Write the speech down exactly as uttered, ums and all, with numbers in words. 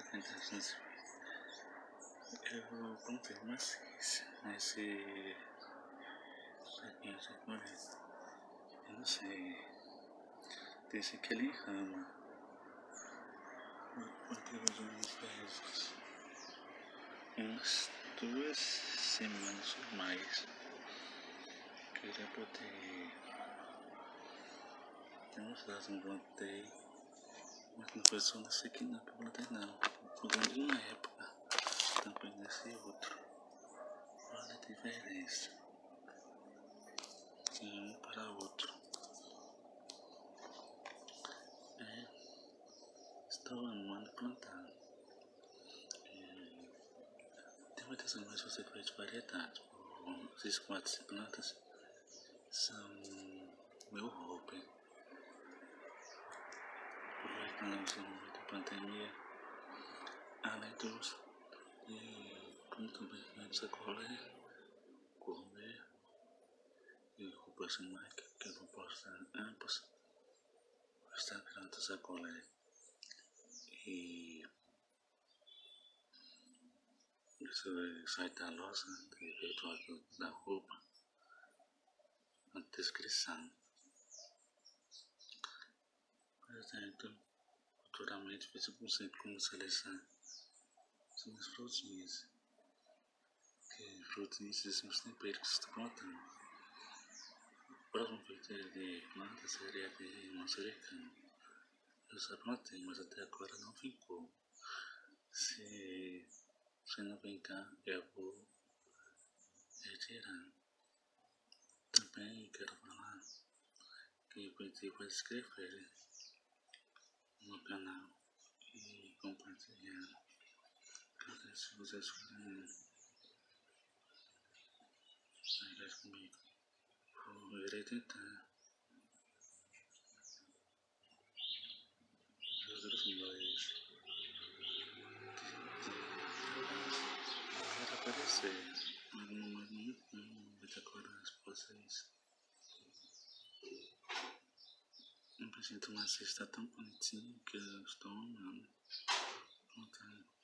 Então, assim, eu confirmo assim, nesse pequeno correto. Eu não sei. Disse que ele ama. Motivos universitários. Umas duas semanas ou mais. Queria poder. Eu não sei se eu voltei. Mas não foi só nesse aqui não que eu voltei não. Mudando de uma época. Também nesse outro. Olha a diferença. De um para outro. É. Estou amando plantar. É, tem muitas animais que você faz de variedade. Esses quatro plantas são meu hobby. Aproveitando o momento da pandemia, além dos e como também de sacolé, comer e roupas de marca que eu vou postar ambos no Instagram do sacolé e esse site da loja virtual da roupa na descrição. Por exemplo, futuramente fiz um conceito como seleção são as frutinhas, que frutinhas são os temperos que você está plantando. O próximo feito de planta seria de manjericão. Eu já plantei, mas até agora não ficou. Se você não vem cá, eu vou retirar. Também quero falar que eu pedi para se inscrever no canal e compartilhar. Se vocês forem ligar comigo, eu irei tentar. Outros dois quero aparecer, mas não é muito muita coragem pra vocês. Eu me sinto uma cesta tão bonitinha que eu estou amando.